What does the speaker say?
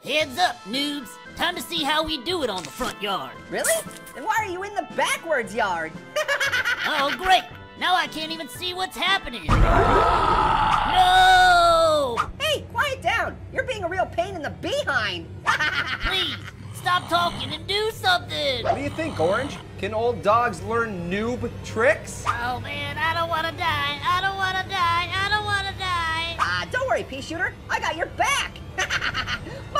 Heads up, noobs. Time to see how we do it on the front yard. Really? Then why are you in the backwards yard? Oh, great. Now I can't even see what's happening. No! Hey, quiet down. You're being a real pain in the behind. Please, stop talking and do something. What do you think, Orange? Can old dogs learn noob tricks? Oh, man, I don't want to die. I don't want to die. I don't want to die. Don't worry, pea shooter. I got your back.